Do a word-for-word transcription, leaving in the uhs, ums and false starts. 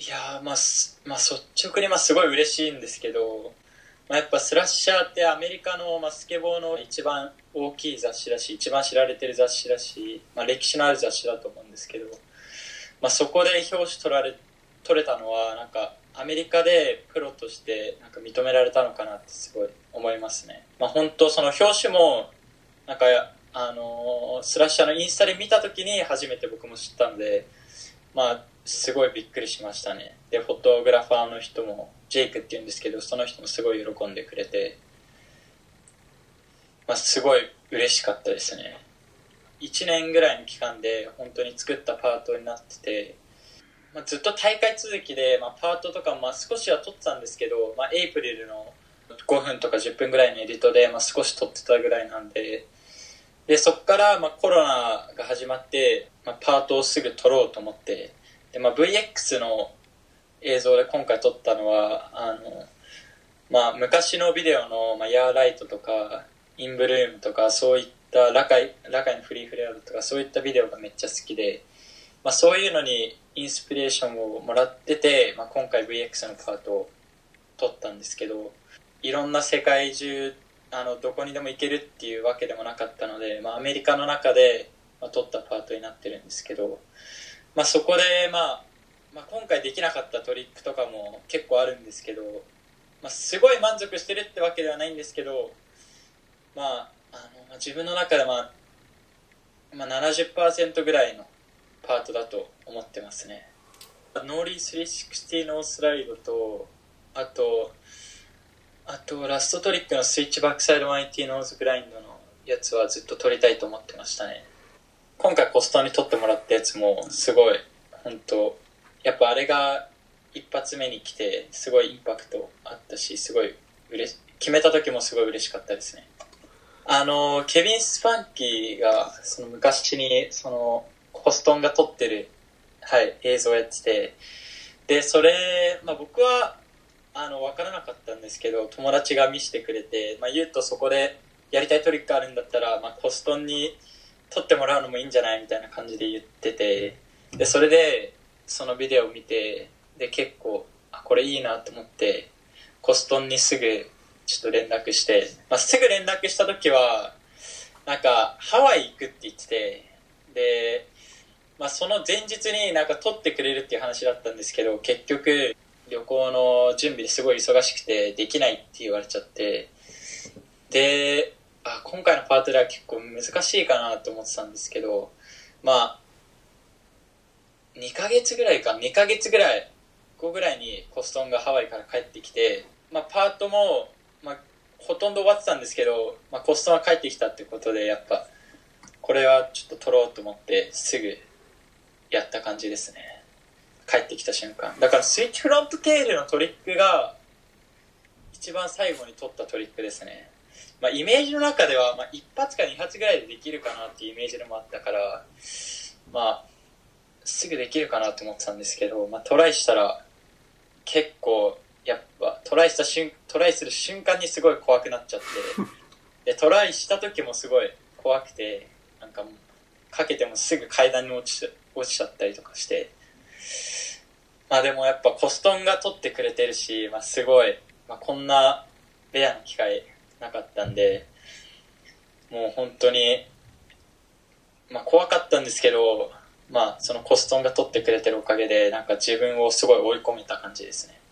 いやー、まあ、すまあ、率直にまあすごい嬉しいんですけど、まあ、やっぱスラッシャーってアメリカの、まあ、スケボーの一番大きい雑誌だし、一番知られてる雑誌だし、まあ、歴史のある雑誌だと思うんですけど、まあ、そこで表紙取られ取れたのはなんかアメリカでプロとしてなんか認められたのかなってすごい思いますね。まあ、本当その表紙もなんかあのースラッシャーのインスタで見た時に初めて僕も知ったんで、まあすごいびっくりしましたね。でフォトグラファーの人もジェイクって言うんですけど、その人もすごい喜んでくれて、まあ、すごい嬉しかったですね。いちねんぐらいの期間で本当に作ったパートになってて、まあ、ずっと大会続きで、まあ、パートとかまあ少しは撮ってたんですけど、まあ、エイプリルのごふんとかじゅっぷんぐらいのエディットで、まあ、少し撮ってたぐらいなんで、でそこからまあコロナが始まって、まあ、パートをすぐ撮ろうと思って、で、まあ、ブイエックス の映像で今回撮ったのはあの、まあ、昔のビデオの、まあ、ヤーライトとかインブルームとかそういったラカイラカイのフリーフレアードとかそういったビデオがめっちゃ好きで、まあ、そういうのにインスピレーションをもらってて、まあ、今回 ブイエックス のパートを撮ったんですけど、いろんな世界中あのどこにでも行けるっていうわけでもなかったので、まあ、アメリカの中で、まあ、撮ったパートになってるんですけど、まあ、そこで、まあ、まあ今回できなかったトリックとかも結構あるんですけど、まあ、すごい満足してるってわけではないんですけど、まあ、あの自分の中で、まあまあ、ななじゅっパーセントぐらいのパートだと思ってますね。ノーリースリーシックスティノースライドと、あとあとラストトリックのスイッチバックサイドワンエイティノーズグラインドのやつはずっと撮りたいと思ってましたね。今回コストに撮ってもらったやつもすごい本当やっぱあれが一発目に来てすごいインパクトあったし、すごい嬉し決めた時もすごい嬉しかったですね。あのケビン・スパンキーがその昔にそのコストンが撮ってる、はい、映像をやってて、でそれ、まあ、僕はあの分からなかったんですけど友達が見せてくれて、まあ、言うとそこでやりたいトリックあるんだったら、まあ、コストンに撮ってもらうのもいいんじゃないみたいな感じで言ってて、でそれでそのビデオを見て、で結構あこれいいなと思ってコストンにすぐちょっと連絡して、まあ、すぐ連絡した時はなんかハワイ行くって言ってて、で、まあ、その前日になんか撮ってくれるっていう話だったんですけど、結局旅行の準備ですごい忙しくてできないって言われちゃって、であ今回のパートでは結構難しいかなと思ってたんですけど、まあにかげつぐらいかにかげつぐらい後ぐらいにコストンがハワイから帰ってきて、まあ、パートも、まあ、ほとんど終わってたんですけど、まあ、コストンは帰ってきたってことでやっぱこれはちょっと撮ろうと思ってすぐやった感じですね。帰ってきた瞬間だからスイッチフロントテールのトリックが一番最後に撮ったトリックですね。まあ、イメージの中では、まあ、いち発かに発ぐらいでできるかなっていうイメージでもあったから、まあ、すぐできるかなと思ってたんですけど、まあ、トライしたら結構やっぱトライした瞬トライする瞬間にすごい怖くなっちゃってでトライした時もすごい怖くて、なんかもうかけてもすぐ階段に落ち落ちちゃったりとかして、まあでもやっぱコストンが取ってくれてるし、まあ、すごい、まあ、こんなレアな機会なかったんで、もう本当に、まあ、怖かったんですけど、まあ、そのコストンが取ってくれてるおかげでなんか自分をすごい追い込めた感じですね。